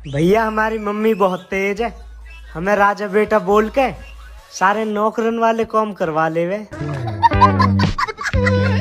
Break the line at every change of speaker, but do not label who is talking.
भैया हमारी मम्मी बहुत तेज है, हमें राजा बेटा बोल के सारे नौकरन वाले काम करवा ले वे।